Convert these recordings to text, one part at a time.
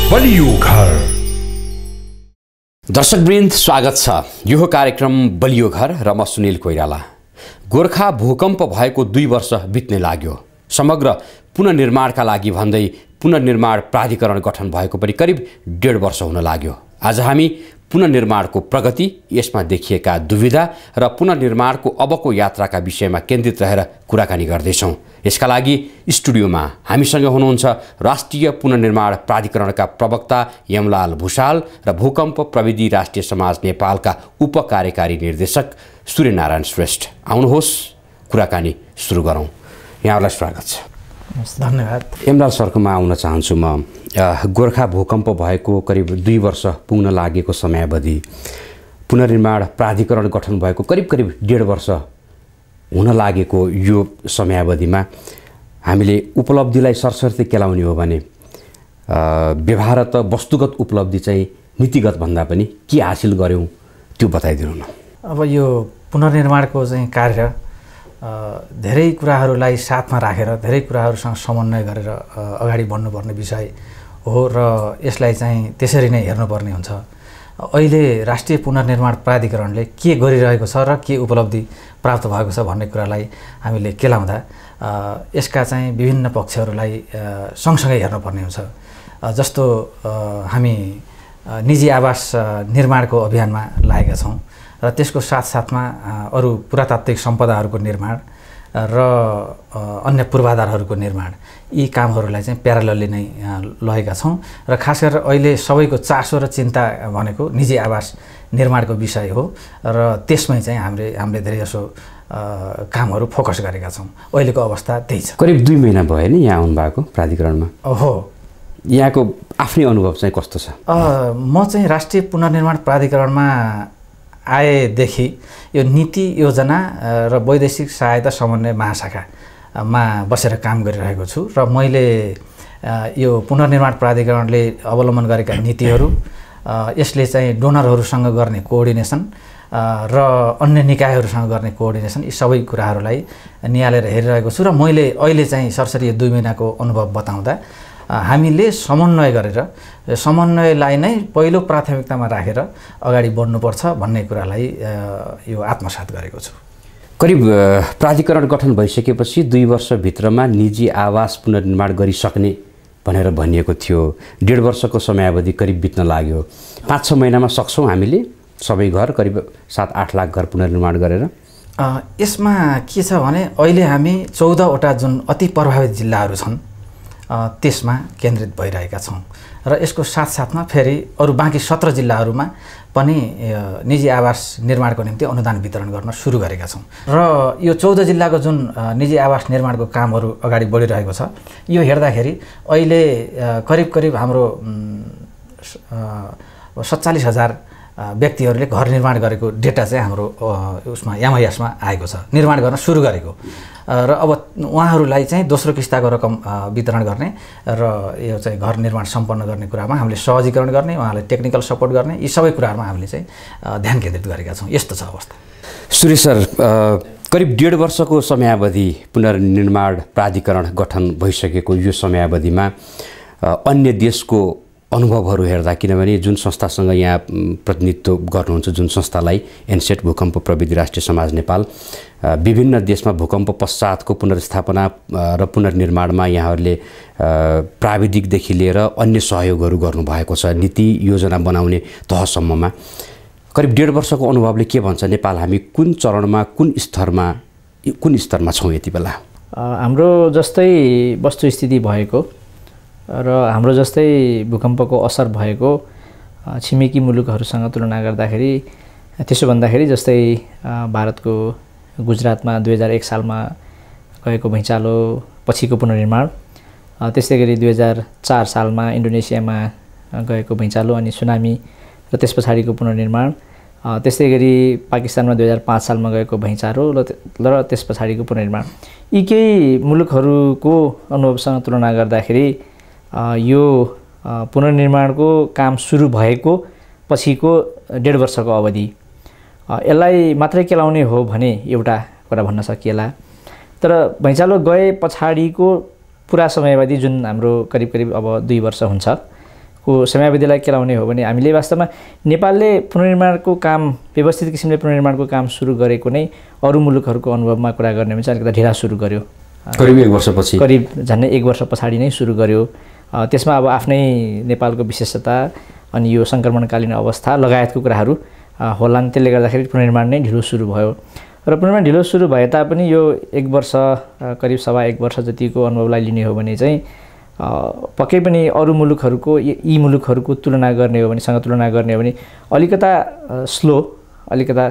बलियो घर। दर्शकवृन्द, स्वागत छ। यो कार्यक्रम बलियो घर र म सुनिल कोइराला। गोर्खा भूकम्प भएको 2 वर्ष बित्ने लाग्यो। समग्र पुनर्निर्माणका लागि भन्दै पुनर्निर्माण प्राधिकरण गठन भएको पनि करिब 1.5 वर्ष हुन लाग्यो। आज हामी पुनर्निर्माणको प्रगति, यसमा देखिएका दुविधा र पुनर्निर्माणको अबको यात्राका विषयमा केन्द्रित रहेर कुराकानी गर्दैछौँ। यसका लागि स्टुडियोमा हामीसँग हुनुहुन्छ राष्ट्रिय पुनर्निर्माण प्राधिकरणका प्रवक्ता यमलाल भुषाल र भूकम्प प्रविधि राष्ट्रिय समाज नेपालका उपकार्यकारी निर्देशक सूर्यनारायण श्रेष्ठ। आउनुहोस्, कुराकानी सुरु गरौँ। यहाँहरूलाई स्वागत छ। धन्यवाद। यमलाल सरकोमा आउन चाहन्छु म। गोर्खा भूकम्प भएको करिब 2 वर्ष पुग्न लागेको समयावधि, पुनर्निर्माण प्राधिकरण गठन भएको करिब 1.5 वर्ष हुन लागेको यो समयावधिमा हामीले उपलब्धिलाई सरसर्ती केलाउने हो भने व्यवहारत वस्तुगत उपलब्धि चाहिँ नीतिगत भन्दा पनि के हासिल गर्यौँ त्यो बताइदिनु न। अब यो पुनर्निर्माणको चाहिँ कार्य धेरै कुराहरूलाई साथमा राखेर धेरै कुराहरूसँग समन्वय गरेर अगाडि बढ्नुपर्ने विषय हो र यसलाई चाहिँ त्यसरी नै हेर्नुपर्ने हुन्छ। अहिले राष्ट्रिय पुनर्निर्माण प्राधिकरणले के गरिरहेको छ र के उपलब्धि प्राप्त भएको छ भन्ने कुरालाई हामीले केलाउँदा यसका चाहिँ विभिन्न पक्षहरूलाई सँगसँगै हेर्नुपर्ने हुन्छ। जस्तो हामी निजी आवास निर्माणको अभियानमा लागेका छौँ र त्यसको साथसाथमा अरू पुरातात्विक सम्पदाहरूको निर्माण र अन्य पूर्वाधारहरूको निर्माण, यी कामहरूलाई चाहिँ प्याराललले नै लगेका छौँ र खास गरेर अहिले सबैको चासो र चिन्ता भनेको निजी आवास निर्माणको विषय हो र त्यसमै चाहिँ हामीले धेरै जसो कामहरू फोकस गरेका छौँ। अहिलेको अवस्था त्यही छ। करिब 2 महिना भयो नि यहाँ आउनुभएको प्राधिकरणमा। हो, यहाँको आफ्नै अनुभव चाहिँ कस्तो छ? म चाहिँ राष्ट्रिय पुनर्निर्माण प्राधिकरणमा आएदेखि यो नीति योजना र वैदेशिक सहायता समन्वय महाशाखामा बसेर काम गरिरहेको छु र मैले यो पुनर्निर्माण प्राधिकरणले अवलम्बन गरेका नीतिहरू, यसले चाहिँ डोनरहरूसँग गर्ने कोअर्डिनेसन र अन्य निकायहरूसँग गर्ने कोअर्डिनेसन, यी सबै कुराहरूलाई निहालेर हेरिरहेको छु र मैले अहिले चाहिँ सरसरी 2 महिनाको अनुभव बताउँदा हामीले समन्वय गरेर समन्वयलाई नै पहिलो प्राथमिकतामा राखेर अगाडि बढ्नुपर्छ भन्ने कुरालाई यो आत्मसात गरेको छु। करिब प्राधिकरण गठन भइसकेपछि 2 वर्षभित्रमा निजी आवास पुनर्निर्माण गरिसक्ने भनेर भनिएको थियो। 1.5 वर्षको समयावधि करिब बित्न लाग्यो। 5-6 महिनामा सक्छौँ हामीले सबै घर, करिब 7-8 लाख घर पुनर्निर्माण गरेर? यसमा के छ भने अहिले हामी 14वटा जुन अति प्रभावित जिल्लाहरू छन् त्यसमा केन्द्रित भइरहेका छौँ र यसको साथसाथमा फेरि अरू बाँकी 17 जिल्लाहरूमा पनि निजी आवास निर्माणको निम्ति अनुदान वितरण गर्न सुरु गरेका छौँ र यो 14 जिल्लाको जुन निजी आवास निर्माणको कामहरू अगाडि बढिरहेको छ, यो हेर्दाखेरि अहिले करिब हाम्रो 47,000 व्यक्तिहरूले घर निर्माण गरेको डेटा चाहिँ हाम्रो उसमा यामायासमा आएको छ, निर्माण गर्न सुरु गरेको। र अब उहाँहरूलाई चाहिँ दोस्रो किस्ताको रकम वितरण गर्ने र यो चाहिँ घर निर्माण सम्पन्न गर्ने कुरामा हामीले सहजीकरण गर्ने, उहाँलाई टेक्निकल सपोर्ट गर्ने, यी सबै कुराहरूमा हामीले चाहिँ ध्यान केन्द्रित गरेका छौँ। यस्तो छ अवस्था। सूर्य सर, करिब 1.5 वर्षको समयावधि पुनर्निर्माण प्राधिकरण गठन भइसकेको यो समयावधिमा अन्य देशको अनुभवहरू हेर्दा, किनभने जुन संस्थासँग यहाँ प्रतिनिधित्व गर्नुहुन्छ, जुन संस्थालाई एनसेट भूकम्प प्रविधि राष्ट्रिय समाज नेपाल, विभिन्न देशमा भूकम्प पश्चातको पुनर्स्थापना र पुनर्निर्माणमा यहाँहरूले प्राविधिकदेखि लिएर अन्य सहयोगहरू गर्नुभएको छ, नीति योजना बनाउने तहसम्ममा। करिब 1.5 वर्षको अनुभवले के भन्छ? नेपाल हामी कुन चरणमा, कुन स्तरमा छौँ यति बेला? हाम्रो जस्तै वस्तुस्थिति भएको र हाम्रो जस्तै भूकम्पको असर भएको छिमेकी मुलुकहरूसँग तुलना गर्दाखेरि, त्यसो भन्दाखेरि जस्तै भारतको गुजरातमा 2001 सालमा गएको भुइँचालो पछिको पुनर्निर्माण, त्यस्तै गरी 2004 सालमा इन्डोनेसियामा गएको भुइँचालो अनि सुनामी र त्यस पछाडिको पुनर्निर्माण, त्यस्तै गरी पाकिस्तानमा 2005 सालमा गएको भुइँचालो र त्यस पछाडिको पुनर्निर्माण, यी केही मुलुकहरूको अनुभवसँग तुलना गर्दाखेरि यो पुनर्निर्माणको काम सुरु भएको पछिको 1.5 वर्षको अवधि यसलाई मात्रै केलाउने हो भने एउटा कुरा भन्न सकिएला। तर भुइँचालो गए पछाडिको पुरा समयावधि जुन हाम्रो करिब अब 2 वर्ष हुन्छ को समयावधिलाई केलाउने हो भने हामीले वास्तवमा नेपालले पुनर्निर्माणको काम व्यवस्थित किसिमले पुनर्निर्माणको काम सुरु गरेको नै अरू मुलुकहरूको अनुभवमा कुरा गर्ने भने चाहिँ अलिकति ढिला सुरु गर्यो, करिब 1 वर्षपछि, करिब झन्डै 1 वर्ष पछाडि नै सुरु गर्यो। त्यसमा अब आफ्नै नेपालको विशेषता अनि यो सङ्क्रमणकालीन अवस्था लगायतको कुराहरू होलान्, त्यसले गर्दाखेरि पुनर्निर्माण नै ढिलो सुरु भयो। र पुनर्निर्माण ढिलो सुरु भए तापनि यो 1 वर्ष करिब 1.25 वर्ष जतिको अनुभवलाई लिने हो भने चाहिँ पक्कै पनि अरू मुलुकहरूको यी मुलुकहरूको तुलना गर्ने हो भने सँग तुलना गर्ने हो भने अलिकता स्लो, अलिकता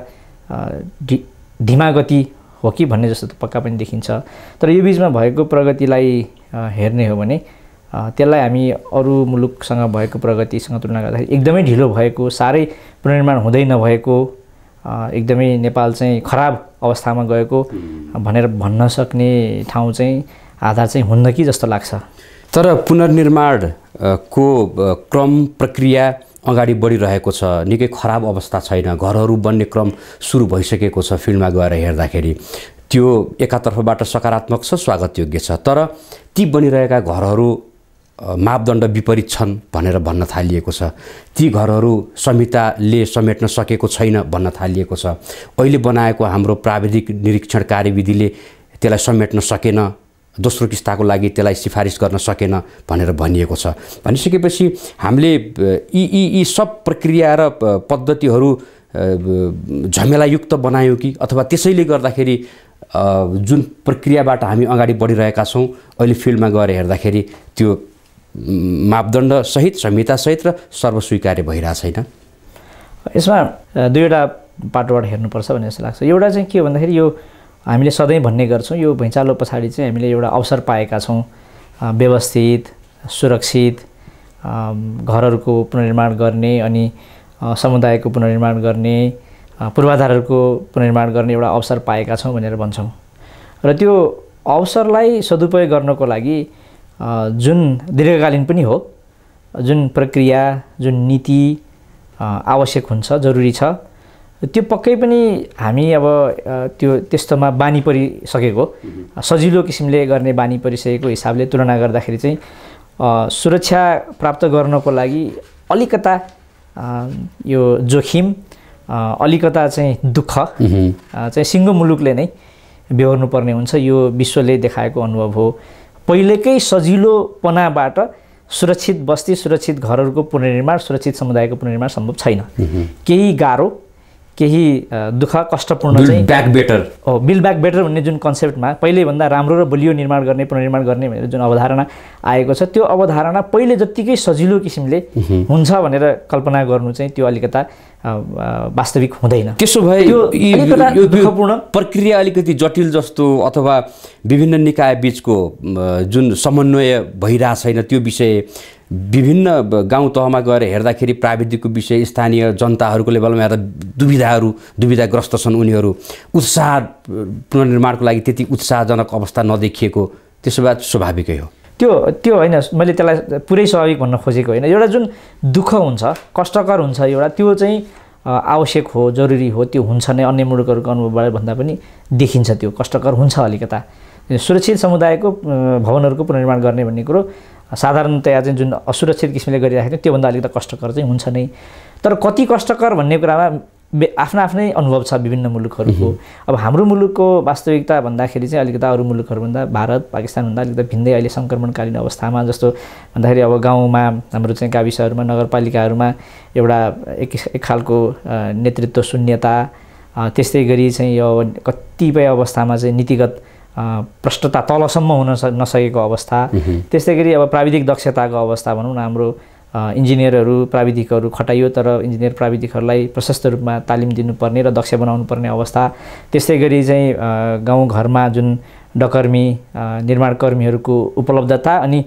धीमा गति हो कि भन्ने जस्तो त पक्का पनि देखिन्छ। तर यो बिचमा भएको प्रगतिलाई हेर्ने हो भने त्यसलाई हामी अरू मुलुकसँग भएको प्रगतिसँग तुलना गर्दाखेरि एकदमै ढिलो भएको, साह्रै पुनर्निर्माण हुँदै नभएको, एकदमै नेपाल चाहिँ खराब अवस्थामा गएको भनेर भन्न सक्ने ठाउँ चाहिँ आधार चाहिँ हुन्न कि जस्तो लाग्छ। तर पुनर्निर्माणको क्रम प्रक्रिया अगाडि बढिरहेको छ, निकै खराब अवस्था छैन, घरहरू बन्ने क्रम सुरु भइसकेको छ। फिल्डमा गएर हेर्दाखेरि त्यो एकातर्फबाट सकारात्मक छ, स्वागतयोग्य छ। तर ती बनिरहेका घरहरू मापदण्ड विपरीत छन् भनेर भन्न थालिएको छ। ती घरहरू संहिताले समेट्न सकेको छैन भन्न थालिएको छ। अहिले बनाएको हाम्रो प्राविधिक निरीक्षण कार्यविधिले त्यसलाई समेट्न सकेन, दोस्रो किस्ताको लागि त्यसलाई सिफारिस गर्न सकेन भनेर भनिएको छ। भनिसकेपछि हामीले यी सब प्रक्रिया र पद्धतिहरू झमेलायुक्त बनायौँ कि, अथवा त्यसैले गर्दाखेरि जुन प्रक्रियाबाट हामी अगाडि बढिरहेका छौँ अहिले फिल्डमा गएर हेर्दाखेरि त्यो मापदण्डसहित, संहितासहित र सर्वस्वीकार्य भइरहेको छैन? यसमा दुईवटा पाटोबाट हेर्नुपर्छ भन्ने जस्तो लाग्छ। एउटा चाहिँ के हो भन्दाखेरि यो हामीले सधैँ भन्ने गर्छौँ, यो भुइँचालो पछाडि चाहिँ हामीले एउटा अवसर पाएका छौँ व्यवस्थित, सुरक्षित घरहरूको पुनर्निर्माण गर्ने अनि समुदायको पुनर्निर्माण गर्ने, पूर्वाधारहरूको पुनर्निर्माण गर्ने एउटा अवसर पाएका छौँ भनेर भन्छौँ। र त्यो अवसरलाई सदुपयोग गर्नको लागि जुन दीर्घकालीन पनि हो, जुन प्रक्रिया, जुन नीति आवश्यक हुन्छ, जरुरी छ, त्यो पक्कै पनि हामी अब त्यस्तोमा बानी परिसकेको, सजिलो किसिमले गर्ने बानी परिसकेको हिसाबले तुलना गर्दाखेरि चाहिँ सुरक्षा प्राप्त गर्नको लागि अलिकता यो जोखिम, अलिकता चाहिँ दुःख चाहिँ सिङ्गो मुलुकले नै बेहोर्नुपर्ने हुन्छ। यो विश्वले देखाएको अनुभव हो। पहिलेकै सजिलोपनाबाट सुरक्षित बस्ती, सुरक्षित घरहरूको पुनर्निर्माण, सुरक्षित समुदायको पुनर्निर्माण सम्भव छैन। केही गाह्रो, केही दुःख, कष्टपूर्ण चाहिँ ब्याक बेटर हो। बिल्ड ब्याक बेटर भन्ने जुन कन्सेप्टमा पहिलेभन्दा राम्रो र बलियो निर्माण गर्ने, पुनर्निर्माण गर्ने भनेर जुन अवधारणा आएको छ, त्यो अवधारणा पहिले जत्तिकै सजिलो किसिमले हुन्छ भनेर कल्पना गर्नु चाहिँ त्यो अलिकता वास्तविक हुँदैन। त्यसो भए यो प्रक्रिया अलिकति जटिल जस्तो, अथवा विभिन्न निकाय बीचको जुन समन्वय भइरहेको छैन, त्यो विषय विभिन्न गाउँ तहमा गएर हेर्दाखेरि प्राविधिकको विषय स्थानीय जनताहरूको लेभलमा हेर्दा दुविधाग्रस्त छन्। उनीहरू उत्साह, पुनर्निर्माणको लागि त्यति उत्साहजनक अवस्था नदेखिएको, त्यसो भए स्वाभाविकै हो। त्यो होइन, मैले त्यसलाई पुरै स्वाभाविक भन्न खोजेको होइन। एउटा जुन दुःख हुन्छ, कष्टकर हुन्छ, एउटा त्यो चाहिँ आवश्यक हो, जरुरी हो, त्यो हुन्छ नै। अन्य मुलुकहरूको अनुभवबाट भन्दा पनि देखिन्छ त्यो कष्टकर हुन्छ अलिकता। सुरक्षित समुदायको भवनहरूको पुनर्निर्माण गर्ने भन्ने कुरो साधारणतया चाहिँ जुन असुरक्षित किसिमले गरिराखेको थियो त्योभन्दा अलिकति कष्टकर चाहिँ हुन्छ नै। तर कति कष्टकर भन्ने कुरामा आफ्ना आफ्नै अनुभव छ विभिन्न मुलुकहरूको। अब हाम्रो मुलुकको वास्तविकता भन्दाखेरि चाहिँ अलिकति अरू मुलुकहरूभन्दा, भारत पाकिस्तानभन्दा अलिकति भिन्दै अहिले सङ्क्रमणकालीन अवस्थामा। जस्तो भन्दाखेरि अब गाउँमा, हाम्रो चाहिँ गाविसहरूमा, नगरपालिकाहरूमा एउटा एक खालको नेतृत्व शून्यता, त्यस्तै गरी चाहिँ यो कतिपय अवस्थामा चाहिँ नीतिगत प्रष्टता तलसम्म हुन नसकेको अवस्था, त्यस्तै गरी अब प्राविधिक दक्षताको अवस्था भनौँ न। हाम्रो इन्जिनियरहरू, प्राविधिकहरू खटाइयो, तर इन्जिनियर प्राविधिकहरूलाई प्रशस्त रूपमा तालिम दिनुपर्ने र दक्ष बनाउनु पर्ने अवस्था। त्यस्तै गरी चाहिँ गाउँघरमा जुन डकर्मी, निर्माणकर्मीहरूको उपलब्धता अनि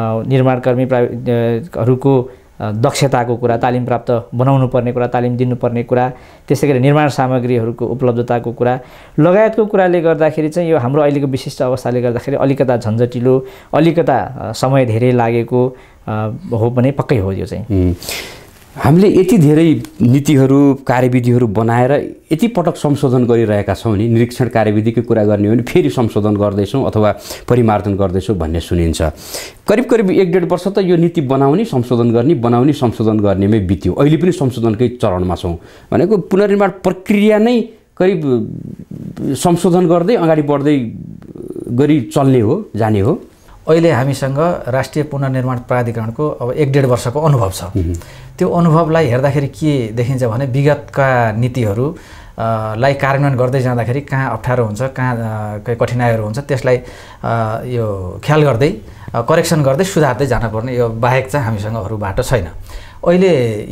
निर्माणकर्मीहरूको दक्षताको कुरा, तालिम प्राप्त बनाउनु पर्ने कुरा, तालिम दिनुपर्ने कुरा, त्यसै गरी निर्माण सामग्रीहरूको उपलब्धताको कुरा लगायतको कुराले गर्दाखेरि चाहिँ यो हाम्रो अहिलेको विशिष्ट अवस्थाले गर्दाखेरि अलिकता झन्झटिलो, अलिकता समय धेरै लागेको हो भने पक्कै हो। यो चाहिँ हामीले यति धेरै नीतिहरू कार्यविधिहरू बनाएर यति पटक संशोधन गरिरहेका छौँ नि, निरीक्षण कार्यविधिकै कुरा गर्ने हो भने फेरि संशोधन गर्दैछौँ अथवा परिमार्जन गर्दैछौँ भन्ने सुनिन्छ। करिब करिब 1-1.5 वर्ष त यो नीति बनाउने संशोधन गर्नेमै बित्यो। अहिले पनि संशोधनकै चरणमा छौँ भनेको पुनर्निर्माण प्रक्रिया नै करिब संशोधन गर्दै अगाडि बढ्दै गरी चल्ने हो, जाने हो। अहिले हामीसँग राष्ट्रिय पुनर्निर्माण प्राधिकरणको अब 1-1.5 वर्षको अनुभव छ। त्यो अनुभवलाई हेर्दाखेरि के देखिन्छ भने विगतका नीतिहरू लाई कार्यान्वयन गर्दै जाँदाखेरि कहाँ अप्ठ्यारो हुन्छ, कहाँ कठिनाइहरू हुन्छ, त्यसलाई यो ख्याल गर्दै करेक्सन गर्दै सुधार्दै जानुपर्ने यो बाहेक चाहिँ हामीसँग अरू बाटो छैन। अहिले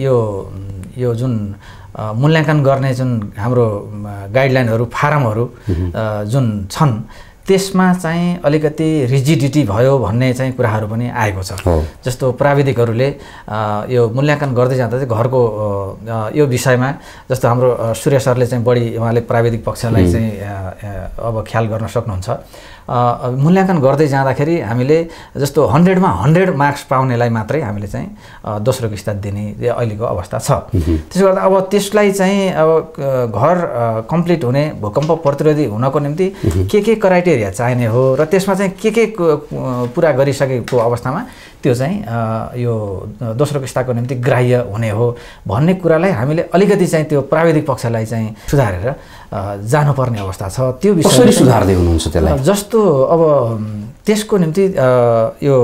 यो जुन मूल्याङ्कन गर्ने जुन हाम्रो गाइडलाइनहरू फारमहरू जुन छन् त्यसमा चाहिँ अलिकति रिजिडिटी भयो भन्ने चाहिँ कुराहरू पनि आएको छ। जस्तो प्राविधिकहरूले यो मूल्याङ्कन गर्दै जाँदा चाहिँ घरको यो विषयमा जस्तो हाम्रो सूर्य सरले चाहिँ बढी उहाँले प्राविधिक पक्षलाई चाहिँ अब ख्याल गर्न सक्नुहुन्छ। मूल्याङ्कन गर्दै जाँदाखेरि हामीले जस्तो 100मा 100 मार्क्स पाउनेलाई मात्रै हामीले चाहिँ दोस्रो किस्ता दिने अहिलेको अवस्था छ। त्यसो गर्दा अब त्यसलाई चाहिँ अब घर कम्प्लिट हुने, भूकम्प प्रतिरोधी हुनको निम्ति के क्राइटेरिया चाहिने हो र त्यसमा चाहिँ के पुरा गरिसकेको अवस्थामा त्यो चाहिँ यो दोस्रो किस्ताको निम्ति ग्राह्य हुने हो भन्ने कुरालाई हामीले अलिकति चाहिँ त्यो प्राविधिक पक्षलाई चाहिँ सुधारेर जानुपर्ने अवस्था छ। त्यो विषय कसरी सुधार्दै हुनुहुन्छ त्यसलाई? जस्तो अब त्यसको निम्ति यो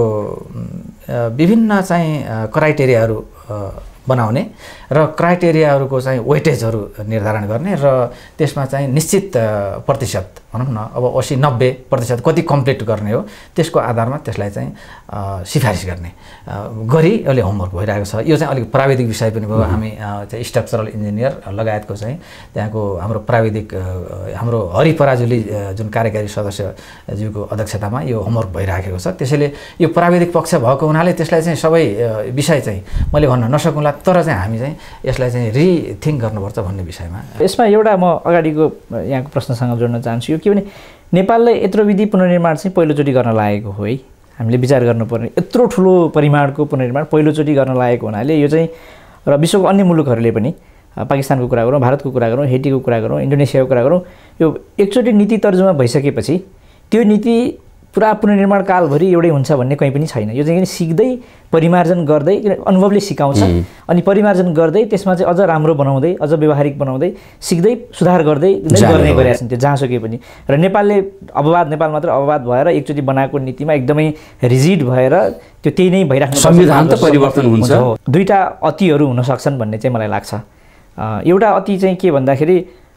विभिन्न चाहिँ क्राइटेरियाहरू बनाउने र क्राइटेरियाहरूको चाहिँ वेटेजहरू निर्धारण गर्ने र त्यसमा चाहिँ निश्चित प्रतिशत भनौँ न अब 80-90% कति कम्प्लिट गर्ने हो त्यसको आधारमा त्यसलाई चाहिँ सिफारिस गर्ने गरी अहिले होमवर्क भइरहेको छ। यो चाहिँ अलिक प्राविधिक विषय पनि भयो। हामी चाहिँ स्ट्रक्चरल इन्जिनियर लगायतको चाहिँ त्यहाँको हाम्रो प्राविधिक हाम्रो हरि पराजुली जुन कार्यकारी सदस्यज्यूको अध्यक्षतामा यो होमवर्क भइराखेको छ। त्यसैले यो प्राविधिक पक्ष भएको हुनाले त्यसलाई चाहिँ सबै विषय चाहिँ मैले भन्न नसकुँला, तर चाहिँ हामी चाहिँ यसलाई चाहिँ रिथिङ्क गर्नुपर्छ भन्ने विषयमा। यसमा एउटा म अगाडिको यहाँको प्रश्नसँग जोड्न चाहन्छु के भने नेपालले यत्रो विधि पुनर्निर्माण चाहिँ पहिलोचोटि गर्न लागेको हो है। हामीले विचार गर्नुपर्ने यत्रो ठुलो परिमाणको पुनर्निर्माण पहिलोचोटि गर्न लागेको हुनाले यो चाहिँ र विश्वको अन्य मुलुकहरूले पनि पाकिस्तानको कुरा गरौँ, भारतको कुरा गरौँ, हेटीको कुरा गरौँ, इन्डोनेसियाको कुरा गरौँ, यो एकचोटि नीति तर्जुमा भइसकेपछि त्यो नीति पुरा पुनर्निर्माण कालभरि एउटै हुन्छ भन्ने कहीँ पनि छैन। यो चाहिँ सिक्दै परिमार्जन गर्दै अनुभवले सिकाउँछ अनि परिमार्जन गर्दै त्यसमा चाहिँ अझ राम्रो बनाउँदै अझ व्यवहारिक बनाउँदै सिक्दै सुधार गर्दै गर्ने गरेका छन् त्यो जहाँसुकै पनि। र नेपालले नेपाल मात्र अपवाद भएर एकचोटि बनाएको नीतिमा एकदमै रिजिड भएर त्यो त्यही नै भइराख्नु संविधान त परिवर्तन हुन्छ। दुईटा अतिहरू हुन सक्छन् भन्ने चाहिँ मलाई लाग्छ। एउटा अति चाहिँ के भन्दाखेरि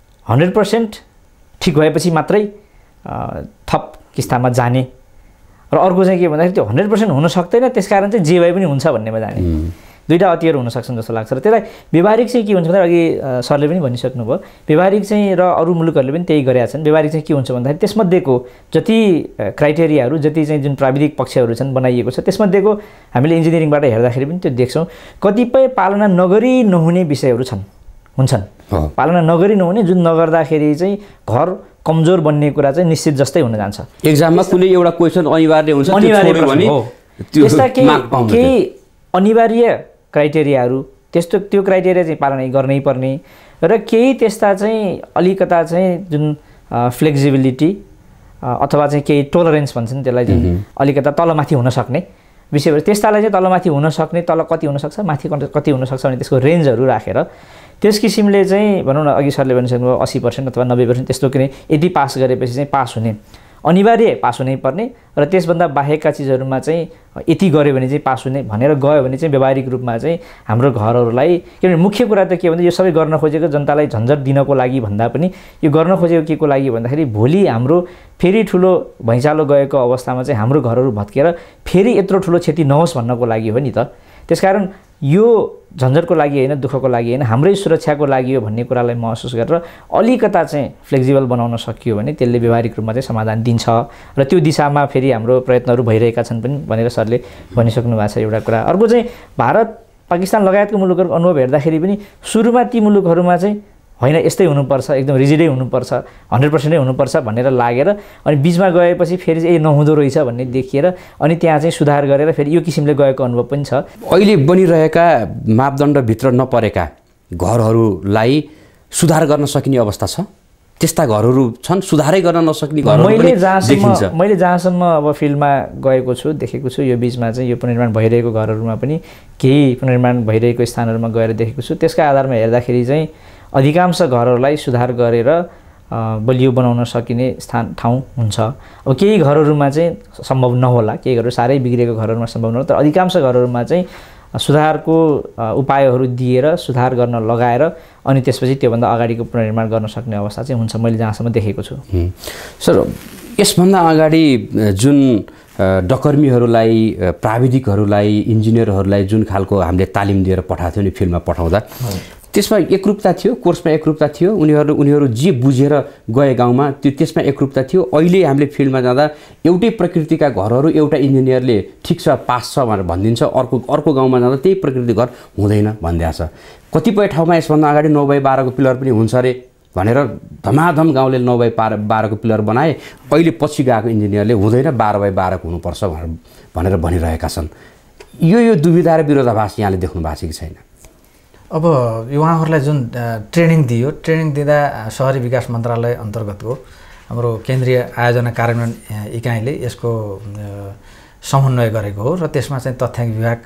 100% ठिक भएपछि मात्रै थप किस्तामा जाने र अर्को चाहिँ के भन्दाखेरि त्यो 100% हुन सक्दैन त्यसकारण चाहिँ जे भए पनि हुन्छ भन्नेमा जाने। दुईटा अतिहरू हुन सक्छन् जस्तो लाग्छ। र त्यसलाई व्यवहारिक चाहिँ के हुन्छ भन्दा अघि सरले पनि भनिसक्नुभयो, व्यवहारिक चाहिँ र अरू मुलुकहरूले पनि त्यही गरेका छन्। व्यवहारिक चाहिँ के हुन्छ भन्दाखेरि त्यसमध्येको जति क्राइटेरियाहरू जति चाहिँ जुन प्राविधिक पक्षहरू छन् बनाइएको छ त्यसमध्येको हामीले इन्जिनियरिङबाट हेर्दाखेरि पनि त्यो देख्छौँ कतिपय पालना नगरी नहुने विषयहरू हुन्छन्। पालना नगरी नहुने जुन नगर्दाखेरि चाहिँ घर कमजोर बन्ने कुरा चाहिँ निश्चित जस्तै हुन जान्छ। एक्जाममा कुनै एउटा क्वेसन अनिवार्य हुन्छ, त्यस्ता केही अनिवार्य क्राइटेरियाहरू त्यो क्राइटेरिया चाहिँ पालना गर्नै पर्ने र केही त्यस्ता चाहिँ अलिकता चाहिँ जुन फ्लेक्सिबिलिटी अथवा चाहिँ केही टोलरेन्स भन्छन् त्यसलाई जुन अलिकता तलमाथि हुन सक्ने विषयहरू त्यस्तालाई चाहिँ तलमाथि हुन सक्ने, तल कति हुनसक्छ माथि कति हुनसक्छ भने त्यसको रेन्जहरू राखेर त्यस किसिमले चाहिँ भनौँ न अघि सरले भनिसक्नुभयो 80% अथवा 90% त्यस्तो किन यदि पास गरेपछि चाहिँ पास हुने अनिवार्य पास हुनै पर्ने र त्यसभन्दा बाहेकका चिजहरूमा चाहिँ यति गऱ्यो भने चाहिँ पास हुने भनेर गयो भने चाहिँ व्यावहारिक रूपमा चाहिँ हाम्रो घरहरूलाई किनभने मुख्य कुरा त के भन्दा यो सबै गर्न खोजेको जनतालाई झन्झट दिनको लागि भन्दा पनि यो गर्न खोजेको के को लागि भन्दाखेरि भोलि हाम्रो फेरि ठुलो भैँचालो गएको अवस्थामा चाहिँ हाम्रो घरहरू भत्केर फेरि यत्रो ठुलो क्षति नहोस् भन्नको लागि हो नि त। त्यसकारण यो झन्झटको लागि होइन, दुःखको लागि होइन, हाम्रै सुरक्षाको लागि हो भन्ने कुरालाई महसुस गरेर अलिकता चाहिँ फ्लेक्सिबल बनाउन सकियो भने त्यसले व्यावहारिक रूपमा चाहिँ समाधान दिन्छ र त्यो दिशामा फेरि हाम्रो प्रयत्नहरू भइरहेका छन् पनि भनेर सरले भनिसक्नु भएको छ एउटा कुरा। अर्को चाहिँ भारत पाकिस्तान लगायतको मुलुकहरूको अनुभव हेर्दाखेरि पनि सुरुमा ती मुलुकहरूमा चाहिँ होइन यस्तै हुनुपर्छ, एकदम रिजिडै हुनुपर्छ, 100% हुनुपर्छ भनेर लागेर अनि बिचमा गएपछि फेरि चाहिँ नहुँदो रहेछ भन्ने देखिएर अनि त्यहाँ चाहिँ सुधार गरेर फेरि यो किसिमले गएको अनुभव पनि छ। अहिले बनिरहेका मापदण्डभित्र नपरेका घरहरूलाई सुधार गर्न सकिने अवस्था छ? त्यस्ता घरहरू छन् सुधारै गर्न नसक्ने घरहरू पनि देखिन्छ? मैले जहाँसम्म अब फिल्डमा गएको छु, देखेको छु, यो बिचमा चाहिँ यो पुनर्निर्माण भइरहेको घरहरूमा पनि केही पुनर्निर्माण भइरहेको स्थानहरूमा गएर देखेको छु। त्यसका आधारमा हेर्दाखेरि चाहिँ अधिकांश घरहरूलाई सुधार गरेर बलियो बनाउन सकिने ठाउँ हुन्छ। अब केही घरहरूमा चाहिँ सम्भव नहोला, केही घरहरू साह्रै बिग्रेको घरहरूमा सम्भव नहोला, तर अधिकांश घरहरूमा चाहिँ सुधारको उपायहरू दिएर सुधार गर्न लगाएर अनि त्यसपछि त्योभन्दा अगाडिको पुनर्निर्माण गर्न सक्ने अवस्था चाहिँ हुन्छ, मैले जहाँसम्म देखेको छु। सर, यसभन्दा अगाडि जुन डकर्मीहरूलाई, प्राविधिकहरूलाई, इन्जिनियरहरूलाई जुन खालको हामीले तालिम दिएर पठाएको थियो नि फिल्डमा पठाउँदा, त्यसमा एकरूपता थियो, कोर्समा एकरूपता थियो, उनीहरू जे बुझेर गए गाउँमा त्यसमा एकरूपता थियो। अहिले हामीले फिल्डमा जाँदा एउटै प्रकृतिका घरहरू एउटा इन्जिनियरले ठिक छ पास छ भनेर भनिदिन्छ, अर्को गाउँमा जाँदा त्यही प्रकृति घर हुँदैन भनिदिएको छ। कतिपय ठाउँमा यसभन्दा अगाडि 9x12 को पिलर पनि हुन्छ अरे भनेर धमाधम गाउँले 9x12 को पिलर बनाए, अहिले पछि गएको इन्जिनियरले हुँदैन 12x12 को हुनुपर्छ भनेर भनिरहेका छन्। यो दुविधा र विरोधाभास यहाँले देख्नु भएको छ कि छैन? अब उहाँहरूलाई जुन ट्रेनिङ दियो, ट्रेनिङ दिँदा शहरी विकास मन्त्रालय अन्तर्गतको हाम्रो केन्द्रीय आयोजना कार्यान्वयन इकाइले यसको समन्वय गरेको हो र त्यसमा चाहिँ तथ्याङ्क विभाग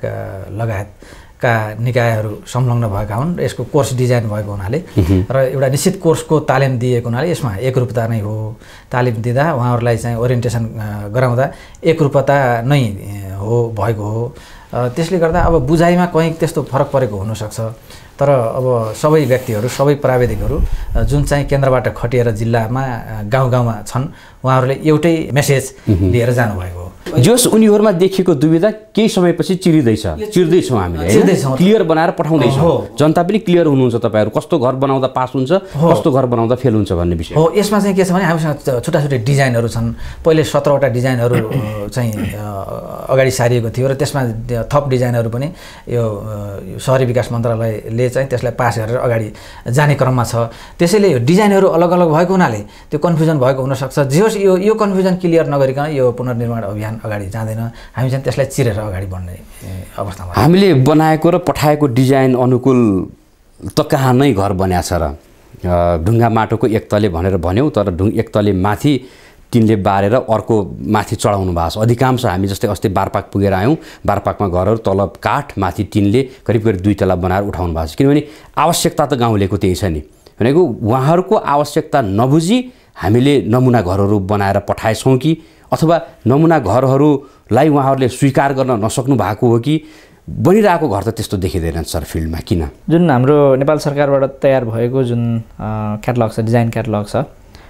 लगायतका निकायहरू संलग्न भएका हुन्। यसको कोर्स डिजाइन भएको हुनाले र एउटा निश्चित कोर्सको तालिम दिएको हुनाले यसमा एकरूपता नै हो। तालिम दिँदा उहाँहरूलाई चाहिँ ओरिएन्टेसन गराउँदा एकरूपता नै भएको हो। त्यसले गर्दा अब बुझाइमा कहीँ त्यस्तो फरक परेको हुनसक्छ, तर अब सबै व्यक्तिहरू, सबै प्राविधिकहरू जुन चाहिँ केन्द्रबाट खटिएर जिल्लामा गाउँ-गाउँमा छन्, उहाँहरूले एउटै मेसेज लिएर जानुभएको हो। जोस उनीहरूमा देखिएको दुविधा केही समयपछि चिर्दैछौँ हामीले, क्लियर बनाएर पठाउँदैछौँ। जनता पनि क्लियर हुनुहुन्छ तपाईँहरू कस्तो घर बनाउँदा पास हुन्छ, कस्तो घर बनाउँदा फेल हुन्छ भन्ने विषय हो। यसमा चाहिँ के छ भने हामीसँग छुट्टा-छुट्टै डिजाइनहरू छन्। पहिले 17वटा डिजाइनहरू चाहिँ अगाडि सारिएको थियो र त्यसमा थप डिजाइनहरू पनि यो शहरी विकास मन्त्रालयले चाहिँ त्यसलाई पास गरेर अगाडि जाने क्रममा छ। त्यसैले यो डिजाइनहरू अलग-अलग भएको हुनाले त्यो कन्फ्युजन भएको हुनसक्छ। जे होस् यो कन्फ्युजन क्लियर नगरिकन यो पुनर्निर्माण अभियान अगाडि जाँदैन। हामी चाहिँ त्यसलाई चिरेर अगाडि बढ्ने अवस्थामा हामीले बनाएको र पठाएको डिजाइन अनुकूल त कहाँ नै घर बन्या छ र। ढुङ्गा माटोको एक तले भनेर भन्यौँ, तर एक तले माथि टिनले बारेर अर्को माथि चढाउनु भएको छ। अधिकांश हामी जस्तै अस्ति बारपाक पुगेर आयौँ, बारपाकमा घरहरू तल काठ माथि टिनले करिब 2 तला बनाएर उठाउनु भएको छ। किनभने आवश्यकता त गाउँलेको त्यही छ नि, भनेको उहाँहरूको आवश्यकता नबुझी हामीले नमुना घरहरू बनाएर पठाएछौँ कि अथवा नमुना घरहरूलाई उहाँहरूले स्वीकार गर्न नसक्नु भएको हो कि बनिरहेको घर त त्यस्तो देखिँदैन सर फिल्डमा? किन? जुन हाम्रो नेपाल सरकारबाट तयार भएको जुन क्याटलग छ, डिजाइन क्याटलग छ,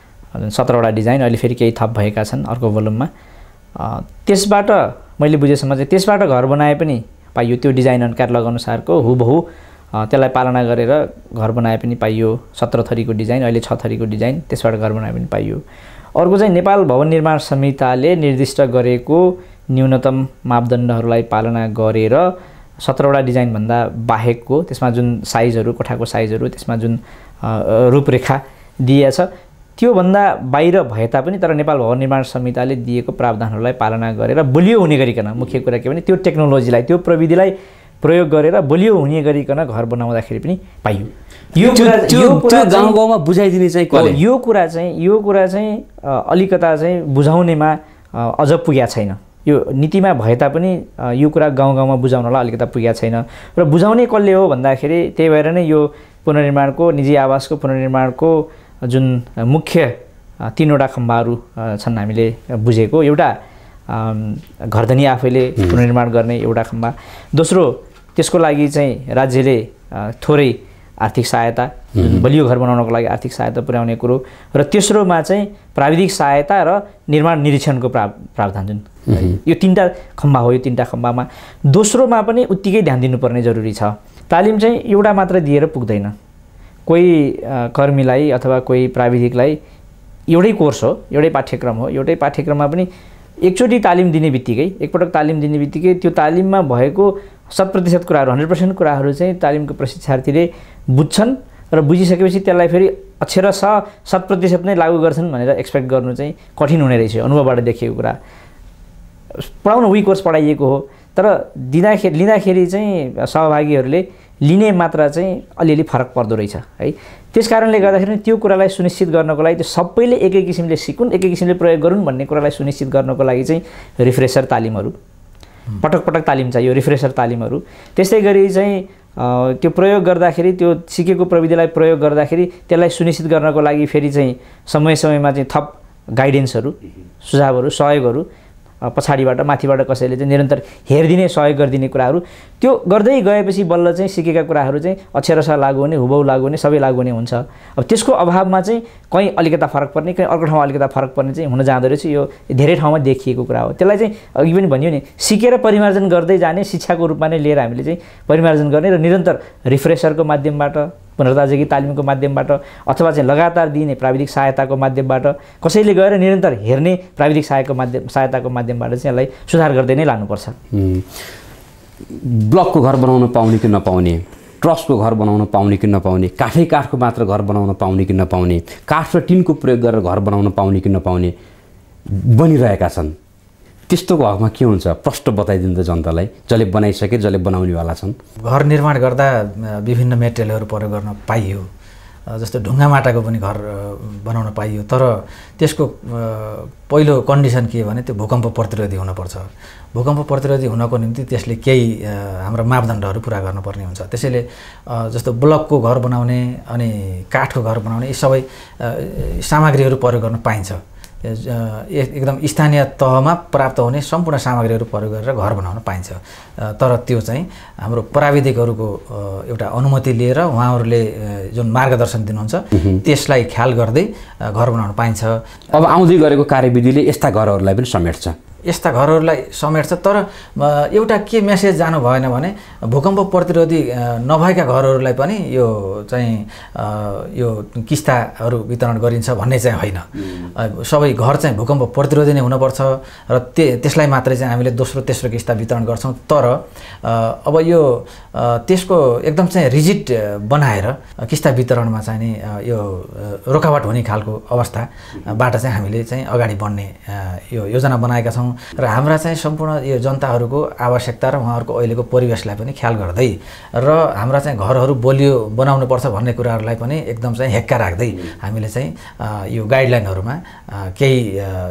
17वटा डिजाइन अहिले फेरि केही थप भएका छन् अर्को भोल्युममा। त्यसबाट मैले बुझेसम्म चाहिँ त्यसबाट घर बनाए पनि पाइयो, त्यो डिजाइन क्याटलग अनुसारको हुबहु त्यसलाई पालना गरेर घर बनाए पनि पाइयो। 17 थरीको डिजाइन, अहिले 6 थरीको डिजाइन, त्यसबाट घर बनाए पनि पाइयो। अर्को चाहिँ नेपाल भवन निर्माण संहिताले निर्दिष्ट गरेको न्यूनतम मापदण्डहरूलाई पालना गरेर 17वटा डिजाइनभन्दा बाहेकको त्यसमा जुन साइजहरू, कोठाको साइजहरू, त्यसमा जुन रूपरेखा दिएछ त्योभन्दा बाहिर भए तापनि तर नेपाल भवन निर्माण संहिताले दिएको प्रावधानहरूलाई पालना गरेर बलियो हुने गरिकन, मुख्य कुरा के भने त्यो टेक्नोलोजीलाई, त्यो प्रविधिलाई प्रयोग गरेर बलियो हुने गरिकन घर बनाउँदाखेरि पनि पाइयो। यो कुरा गाउँ-गाउँमा बुझाइदिने चाहिँ कसले? यो कुरा चाहिँ अलिकता चाहिँ बुझाउनेमा अझ पुगेको छैन। यो नीतिमा भए तापनि यो कुरा गाउँ-गाउँमा बुझाउनलाई अलिकता पुगेको छैन। र बुझाउने कसले हो भन्दाखेरि त्यही भएर नै यो पुनर्निर्माणको, निजी आवासको पुनर्निर्माणको जुन मुख्य 3वटा खम्बाहरू छन् हामीले बुझेको, एउटा घरधनी आफैले पुनर्निर्माण गर्ने एउटा खम्बा, दोस्रो त्यसको लागि चाहिँ राज्यले थोरै आर्थिक सहायता, बलियो घर बनाउनको लागि आर्थिक सहायता पुर्याउने कुरो, र तेस्रोमा चाहिँ प्राविधिक सहायता र निर्माण निरीक्षणको प्रावधान जुन यो 3टा खम्बा हो। यो 3टा खम्बामा दोस्रोमा पनि उत्तिकै ध्यान दिनुपर्ने जरुरी छ। तालिम चाहिँ एउटा मात्र दिएर पुग्दैन। कोही कर्मीलाई अथवा कोही प्राविधिकलाई एउटै कोर्स हो, एउटै पाठ्यक्रम हो, एउटै पाठ्यक्रममा पनि एकचोटि तालिम दिने बित्तिकै, एकपटक तालिम दिने बित्तिकै त्यो तालिममा भएको 100% कुराहरू, 100% कुराहरू चाहिँ तालिमको प्रशिक्षार्थीले बुझ्छन् र बुझिसकेपछि त्यसलाई फेरि अक्षरशः 100% नै लागू गर्छन् भनेर एक्सपेक्ट गर्नु चाहिँ कठिन हुने रहेछ। अनुभवबाट देखिएको कुरा, पढाउन उही कोर्स पढाइएको हो, तर लिँदाखेरि चाहिँ सहभागीहरूले लिने मात्रा चाहिँ अलिअलि फरक पर्दो रहेछ है। त्यस कारणले गर्दाखेरि त्यो कुरालाई सुनिश्चित गर्नको लागि त्यो सबैले एकै किसिमले सिकुन्, एकै किसिमले प्रयोग गरून् भन्ने कुरालाई सुनिश्चित गर्नको लागि चाहिँ रिफ्रेसर तालिमहरू, पटक पटक तालिम चाहियो, रिफ्रेसर तालिमहरू। त्यस्तै गरी चाहिँ त्यो प्रयोग गर्दाखेरि, त्यो सिकेको प्रविधिलाई प्रयोग गर्दाखेरि त्यसलाई सुनिश्चित गर्नको लागि फेरि चाहिँ समय समयमा चाहिँ थप गाइडेन्सहरू, सुझावहरू, सहयोगहरू पछाडिबाट माथिबाट कसैले चाहिँ निरन्तर हेरिदिने, सहयोग गरिदिने कुराहरू, त्यो गर्दै गएपछि बल्ल चाहिँ सिकेका कुराहरू चाहिँ अक्षरशः लागू हुने, हुबहु लागू हुने, सबै लागू हुने हुन्छ। अब त्यसको अभावमा चाहिँ कहीँ अलिकता फरक पर्ने, कहीँ अर्को ठाउँमा अलिकता फरक पर्ने चाहिँ हुन जाँदो रहेछ। यो धेरै ठाउँमा देखिएको कुरा हो। त्यसलाई चाहिँ अघि पनि भनियो नि, सिकेर परिमार्जन गर्दै जाने, शिक्षाको रूपमा नै लिएर हामीले चाहिँ परिमार्जन गर्ने र निरन्तर रिफ्रेसरको माध्यमबाट, पुनर्ताजगी तालिमको माध्यमबाट अथवा चाहिँ लगातार दिने प्राविधिक सहायताको माध्यमबाट, कसैले गएर निरन्तर हेर्ने प्राविधिक सहायताको माध्यमबाट चाहिँ यसलाई सुधार गर्दै नै लानुपर्छ। ब्लकको घर बनाउन पाउने कि नपाउने, ट्रसको घर बनाउन पाउने कि नपाउने, काठको मात्र घर बनाउन पाउने कि नपाउने, काठ र टिनको प्रयोग गरेर घर बनाउन पाउने कि नपाउने बनिरहेका छन्। त्यस्तोको हकमा के हुन्छ प्रष्ट बताइदिनु त जनतालाई, जसले बनाइसके, जसले बनाउनेवाला छन्। घर निर्माण गर्दा विभिन्न मेटेरियलहरू प्रयोग गर्न पाइयो, जस्तो ढुङ्गा माटाको पनि घर बनाउन पाइयो, तर त्यसको पहिलो कन्डिसन के भने त्यो भूकम्प प्रतिरोधी हुनुपर्छ। भूकम्प प्रतिरोधी हुनको निम्ति त्यसले केही हाम्रो मापदण्डहरू पुरा गर्नुपर्ने हुन्छ। त्यसैले जस्तो ब्लकको घर बनाउने अनि काठको घर बनाउने यी सबै सामग्रीहरू प्रयोग गर्न पाइन्छ। एकदम स्थानीय तहमा प्राप्त हुने सम्पूर्ण सामग्रीहरू प्रयोग गरेर घर बनाउन पाइन्छ, तर त्यो चाहिँ हाम्रो प्राविधिकहरूको एउटा अनुमति लिएर उहाँहरूले जुन मार्गदर्शन दिनुहुन्छ त्यसलाई ख्याल गर्दै घर बनाउन पाइन्छ। अब आउँदै गरेको कार्यविधिले यस्ता घरहरूलाई पनि समेट्छ, यस्ता घरहरूलाई समेट्छ। तर एउटा के मेसेज जानु भएन भने भूकम्प प्रतिरोधी नभएका घरहरूलाई पनि यो चाहिँ यो किस्ताहरू वितरण गरिन्छ भन्ने चाहिँ होइन। सबै घर चाहिँ भूकम्प प्रतिरोधी नै हुनुपर्छ र त्यसलाई मात्रै चाहिँ हामीले दोस्रो तेस्रो किस्ता वितरण गर्छौँ। तर अब यो त्यसको एकदम चाहिँ रिजिड बनाएर किस्ता वितरणमा चाहिँ नि यो रोकावट हुने खालको अवस्थाबाट चाहिँ हामीले चाहिँ अगाडि बढ्ने यो योजना बनाएका छौँ र हाम्रा चाहिँ सम्पूर्ण यो जनताहरूको आवश्यकता र उहाँहरूको अहिलेको परिवेशलाई पनि ख्याल गर्दै र हाम्रा चाहिँ घरहरू बलियो बनाउनुपर्छ भन्ने कुराहरूलाई पनि एकदम चाहिँ हेक्का राख्दै हामीले चाहिँ यो गाइडलाइनहरूमा केही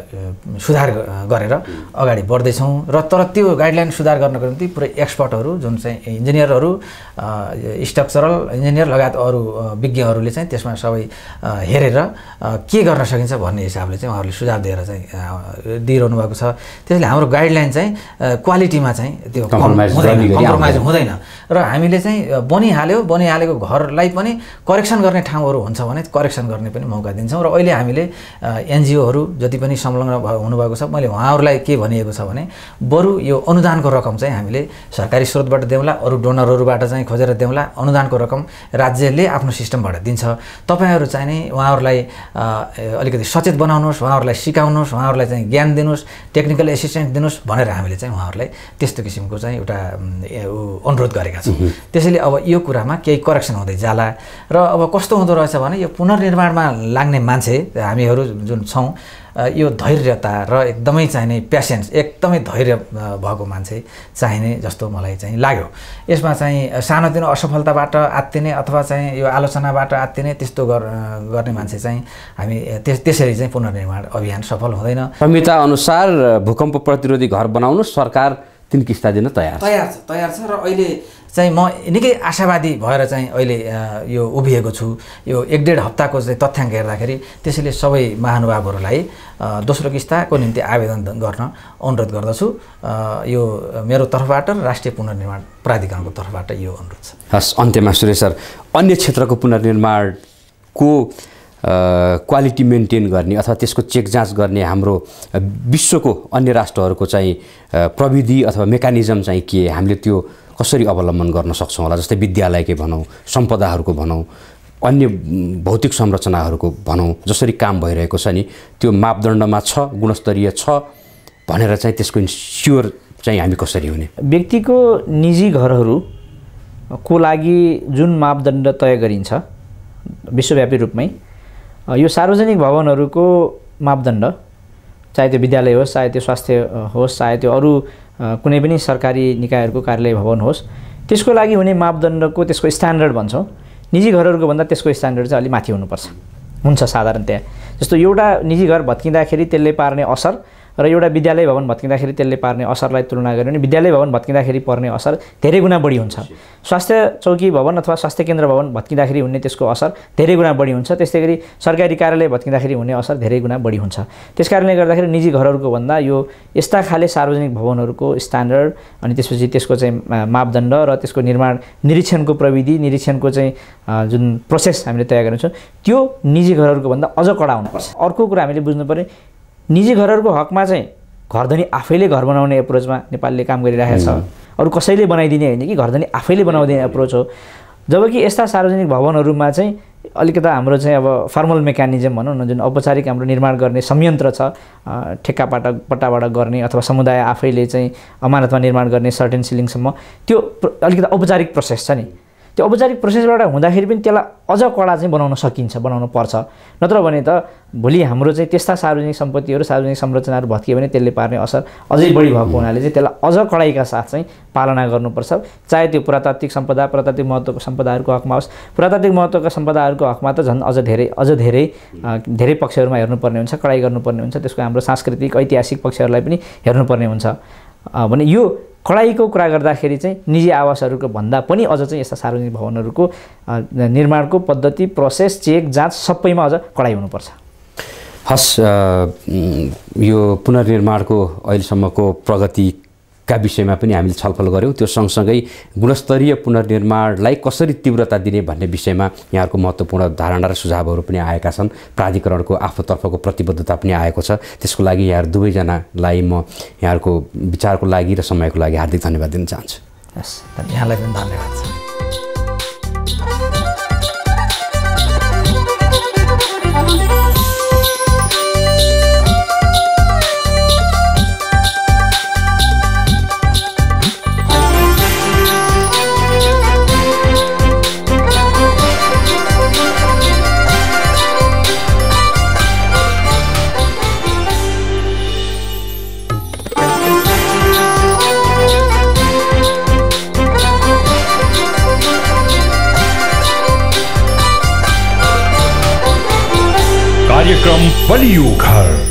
सुधार गरेर अगाडि बढ्दैछौँ। र तर त्यो गाइडलाइन सुधार गर्नको निम्ति पुरै एक्सपर्टहरू जुन चाहिँ इन्जिनियरहरू, स्ट्रक्चरल इन्जिनियर लगायत अरू विज्ञहरूले चाहिँ त्यसमा सबै हेरेर के गर्न सकिन्छ भन्ने हिसाबले चाहिँ उहाँहरूले सुझाव दिएर चाहिँ दिइरहनु भएको छ। त्यसैले हाम्रो गाइडलाइन चाहिँ क्वालिटीमा चाहिँ त्यो कम्प्रोमाइज हुँदैन र हामीले चाहिँ बनिहालेको घरलाई पनि करेक्सन गर्ने ठाउँहरू हुन्छ भने करेक्सन गर्ने पनि मौका दिन्छौँ। र अहिले हामीले एनजिओहरू जति पनि संलग्न हुनुभएको छ, मैले उहाँहरूलाई के भनिएको छ भने बरु यो अनुदानको रकम चाहिँ हामीले सरकारी स्रोतबाट देऊँला, अरू डोनरहरूबाट चाहिँ खोजेर देऊँला, अनुदानको रकम राज्यले आफ्नो सिस्टमबाट दिन्छ। तपाईँहरू चाहिँ नि उहाँहरूलाई अलिकति सचेत बनाउनुहोस्, उहाँहरूलाई सिकाउनुहोस्, उहाँहरूलाई चाहिँ ज्ञान दिनुहोस्, टेक्निकल एसिस्टेन्ट दिनुहोस् भनेर हामीले चाहिँ उहाँहरूलाई त्यस्तो किसिमको चाहिँ एउटा अनुरोध गरेका छौँ। त्यसैले अब यो कुरामा केही करेक्सन हुँदै जाला। र अब कस्तो हुँदो रहेछ भने यो पुनर्निर्माणमा लाग्ने मान्छे हामीहरू जुन छौँ, यो धैर्यता र एकदमै चाहिने पेसेन्स, एकदमै धैर्य भएको मान्छे चाहिने जस्तो मलाई चाहिँ लाग्यो। यसमा चाहिँ सानोतिनो असफलताबाट आत्तिने अथवा चाहिँ यो आलोचनाबाट आत्तिने त्यस्तो गर्ने मान्छे चाहिँ हामी त्यसरी चाहिँ पुनर्निर्माण अभियान सफल हुँदैन। संहिता अनुसार भूकम्प प्रतिरोधी घर बनाउनु सरकार 3 किस्ता दिन तयार छ र अहिले चाहिँ म निकै आशावादी भएर चाहिँ अहिले यो उभिएको छु। यो 1-1.5 हप्ताको चाहिँ तथ्याङ्क हेर्दाखेरि त्यसैले सबै महानुभावहरूलाई दोस्रो किस्ताको निम्ति आवेदन गर्न अनुरोध गर्दछु। यो मेरो तर्फबाट र राष्ट्रिय पुनर्निर्माण प्राधिकरणको तर्फबाट यो अनुरोध छ। हस्, अन्त्यमा सुरेश सर, अन्य क्षेत्रको पुनर्निर्माणको क्वालिटी मेन्टेन गर्ने अथवा त्यसको चेक जाँच गर्ने हाम्रो विश्वको अन्य राष्ट्रहरूको चाहिँ प्रविधि अथवा मेकानिजम चाहिँ के, हामीले त्यो कसरी अवलम्बन गर्न सक्छौँ होला? जस्तै विद्यालयकै भनौँ, सम्पदाहरूको भनौँ, अन्य भौतिक संरचनाहरूको भनौँ, जसरी काम भइरहेको छ नि त्यो मापदण्डमा छ, गुणस्तरीय छ भनेर चाहिँ त्यसको इन्स्योर चाहिँ हामी कसरी हुने? व्यक्तिको निजी घरहरूको लागि जुन मापदण्ड तय गरिन्छ विश्वव्यापी रूपमै यो सार्वजनिक भवनहरूको मापदण्ड, चाहे त्यो विद्यालय होस्, चाहे त्यो स्वास्थ्य होस्, चाहे त्यो अरू कुनै पनि सरकारी निकायहरूको कार्यालय भवन होस्, त्यसको लागि हुने मापदण्डको त्यसको स्ट्यान्डर्ड भन्छौँ, निजी घरहरूको भन्दा त्यसको स्ट्यान्डर्ड चाहिँ अलि माथि हुन्छ साधारणतया। जस्तो एउटा निजी घर भत्किँदाखेरि त्यसले पार्ने असर र एउटा विद्यालय भवन भत्किँदाखेरि त्यसले पार्ने असरलाई तुलना गऱ्यो भने विद्यालय भवन भत्किँदाखेरि पर्ने असर धेरै गुणा बढी हुन्छ। स्वास्थ्य चौकी भवन अथवा स्वास्थ्य केन्द्र भवन भत्किँदाखेरि हुने त्यसको असर धेरै गुणा बढी हुन्छ। त्यस्तै गरी सरकारी कार्यालय भत्किँदाखेरि हुने असर धेरै गुणा बढी हुन्छ। त्यसकारणले गर्दाखेरि निजी घरहरूको भन्दा यो यस्ता खाले सार्वजनिक भवनहरूको स्ट्यान्डर्ड अनि त्यसपछि त्यसको चाहिँ मापदण्ड र त्यसको निर्माण निरीक्षणको प्रविधि, निरीक्षणको चाहिँ जुन प्रोसेस हामीले तयार गर्छौँ त्यो निजी घरहरूको भन्दा अझ कडा हुनुपर्छ। अर्को कुरा हामीले बुझ्नु पर्ने, निजी घरहरूको हकमा चाहिँ घरधनी आफैले घर बनाउने एप्रोचमा नेपालले काम गरिरहेको छ। अरू कसैले बनाइदिने होइन कि घरधनी आफैले बनाउने एप्रोच हो। जबकि यस्ता सार्वजनिक भवनहरूमा चाहिँ अलिकता हाम्रो चाहिँ अब फर्मल मेकानिजम भनौँ न, जुन औपचारिक हाम्रो निर्माण गर्ने संयन्त्र छ, पट्टाबाट गर्ने अथवा समुदाय आफैले चाहिँ अमानतमा निर्माण गर्ने सर्टेन सिलिङसम्म, त्यो अलिकता औपचारिक प्रोसेस छ नि। त्यो औपचारिक प्रोसेसबाट हुँदाखेरि पनि त्यसलाई अझ कडा चाहिँ बनाउन सकिन्छ, बनाउन पर्छ। नत्र भने त भोलि हाम्रो चाहिँ त्यस्ता सार्वजनिक सम्पत्तिहरू, सार्वजनिक संरचनाहरू भत्कियो भने त्यसले पार्ने असर अझै बढी भएको हुनाले चाहिँ त्यसलाई अझ कडाइका साथ चाहिँ पालना गर्नुपर्छ। चाहे त्यो पुरातात्विक सम्पदा, पुरातात्विक महत्त्वको सम्पदाहरूको हकमा होस्, पुरातात्विक महत्त्वका सम्पदाहरूको हकमा त झन् अझ धेरै पक्षहरूमा हेर्नुपर्ने हुन्छ, कडाइ गर्नुपर्ने हुन्छ। त्यसको हाम्रो सांस्कृतिक ऐतिहासिक पक्षहरूलाई पनि हेर्नुपर्ने हुन्छ। भने यो कडाइको कुरा गर्दाखेरि चाहिँ निजी आवासहरूको भन्दा पनि अझ चाहिँ यस्ता सार्वजनिक भवनहरूको निर्माणको पद्धति, प्रोसेस, चेक, जाँच सबैमा अझ कडाइ हुनुपर्छ। हस्, यो पुनर्निर्माणको अहिलेसम्मको प्रगतिका विषयमा पनि हामीले छलफल गऱ्यौँ। त्यो सँगसँगै गुणस्तरीय पुनर्निर्माणलाई कसरी तीव्रता दिने भन्ने विषयमा यहाँहरूको महत्त्वपूर्ण धारणा र सुझावहरू पनि आएका छन्। प्राधिकरणको आफ्नो तर्फको प्रतिबद्धता पनि आएको छ। त्यसको लागि यहाँहरू दुवैजनालाई म यहाँहरूको विचारको लागि र समयको लागि हार्दिक धन्यवाद दिन चाहन्छु। हस्, यहाँलाई पनि धन्यवाद छ। कार्यक्रम बलियो घर।